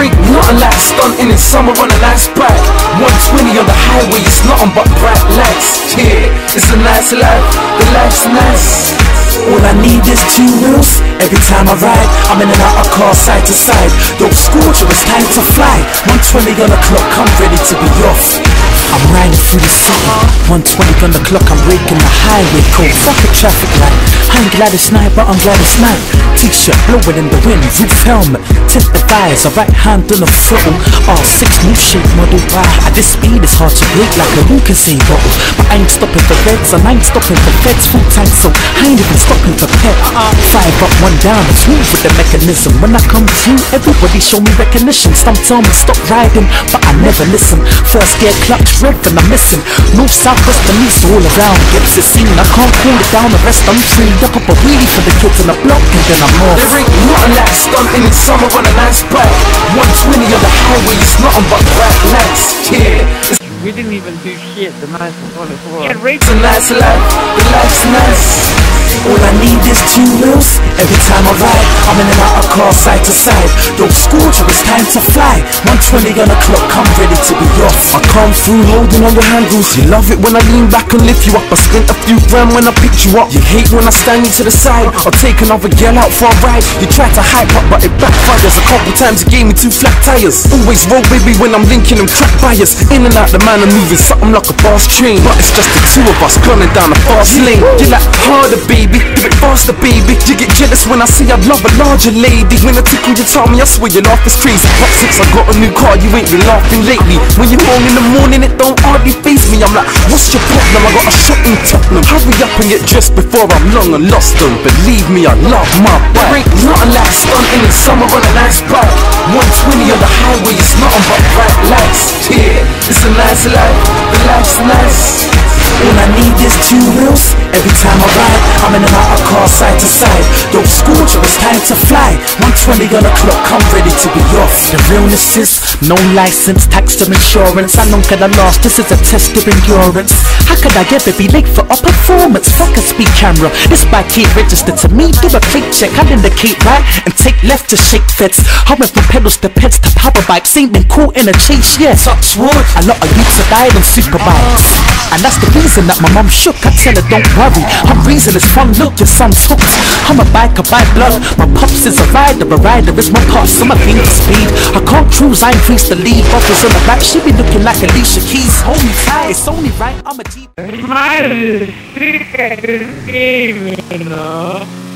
ain't nothing like stunting in summer on a nice bike. 120 on the highway, it's nothing but bright lights. Yeah, it's a nice life, the life's nice. All I need is 2 wheels. Every time I ride, I'm in and out of car side to side. Don't scorcher, it's time to fly. 120 on the clock, I'm ready to be off. I'm riding through the city, 120 on the clock, I'm breaking the highway code. Fuck a traffic light, I ain't glad it's night, but I'm glad it's night. T-shirt blowing in the wind, roof helmet, tint the visor, right hand on the throttle. R6 new shape model, at this speed it's hard to break like a Lucas say bottle. But I ain't stopping for reds, and I ain't stopping for feds full time, so I ain't even stopping for pet. 5 up, 1 down, it's smooth with the mechanism. When I come through, everybody show me recognition. Some tell me stop riding, but I never listen. First gear clutch rev and I'm missing. North, south, west and east, all around gets it seen. I can't cool it down, the rest I'm free. Up a wheelie for the kids on the block and then I'm off. There ain't nothing like stunting in summer on a nice bike. 120 on the highway, it's nothing but bright lights. Yeah, we didn't even do shit, the nice one as well. it's a nice life, the life's nice. All I need is 2 wheels. Every time I ride, I'm in and out of car side to side. Don't scorcher, it's time to fly. 120 on the clock, I'm ready to be off. I come through holding on your handles. You love it when I lean back and lift you up. I spent a few grand when I picked you up. You hate when I stand you to the side or take another girl out for a ride. You try to hype up but it backfires. A couple times you gave me 2 flat tires. Always roll baby when I'm linking them track buyers. In and out the man, I'm moving something like a fast train. But it's just the 2 of us gunning down the fast lane. You like harder baby, do it faster baby. You get jealous when I see I love a larger lady. When I tickle you tell me I swear your laugh is crazy. But since I got a new car you ain't been laughing lately. When you're home in the morning it don't hardly face me. I'm like what's your problem, I got a shot in Tottenham. Hurry up and get dressed before I'm long and lost them. Believe me I love my bike. There ain't nothing like stunting in summer on a nice bike. 120 on the highway, it's nothing but bright lights. Yeah, it's a nice life, the life's nice. All I need is 2 wheels. Every time I ride, I'm in and out of car side to side. Don't scorcher, it's time to fly. 120 on the clock, I'm ready to be off. The realness is no license, tax or insurance. How long can I last? This is a test of endurance. How could I ever be late for a performance? Fuck a speed camera, this bike ain't registered to me. Do a fake check, I'll indicate right and take left to shake feds. I went from pedals to peds to power bikes. Ain't been caught in a chase yet. Touch wood, a lot of youths have died on super bikes. And that's the reason that my mum shook. I tell her don't worry, her reason is fun. Look, your son's hooked. I'm a biker by blood. My pops is a rider is my pulse. I'm a fiend for speed. I can't cruise, I increase the lead. Offers on the back, she be looking like Alicia Keys. Hold me tight, it's only right, I'm a G. My game, you know.